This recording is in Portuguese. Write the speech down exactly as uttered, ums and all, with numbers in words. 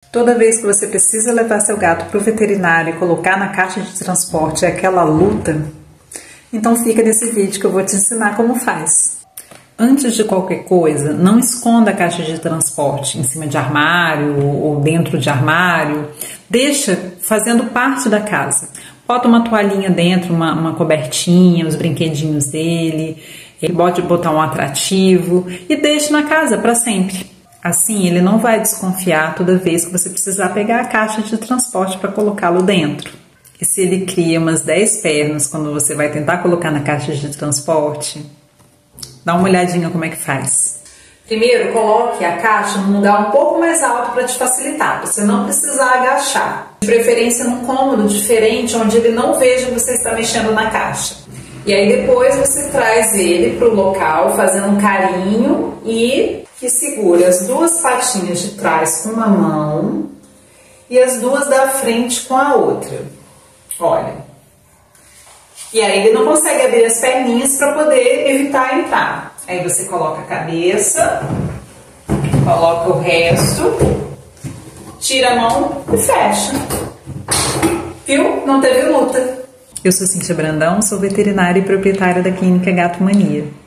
Toda vez que você precisa levar seu gato para o veterinário e colocar na caixa de transporte é aquela luta, então fica nesse vídeo que eu vou te ensinar como faz. Antes de qualquer coisa, não esconda a caixa de transporte em cima de armário ou dentro de armário. Deixa fazendo parte da casa. Bota uma toalhinha dentro, uma, uma cobertinha, os brinquedinhos dele, pode botar um atrativo e deixe na casa para sempre. Assim, ele não vai desconfiar toda vez que você precisar pegar a caixa de transporte para colocá-lo dentro. E se ele cria umas dez pernas quando você vai tentar colocar na caixa de transporte, dá uma olhadinha como é que faz. Primeiro, coloque a caixa num lugar um pouco mais alto para te facilitar, para você não precisar agachar. De preferência num cômodo diferente, onde ele não veja que você está mexendo na caixa. E aí depois você traz ele para o local, fazendo um carinho e que segura as duas patinhas de trás com uma mão e as duas da frente com a outra. Olha. E aí ele não consegue abrir as perninhas para poder evitar entrar. Aí você coloca a cabeça, coloca o resto, tira a mão e fecha. Viu? Não teve luta. Eu sou Cíntia Brandão, sou veterinária e proprietária da Clínica Gato Mania.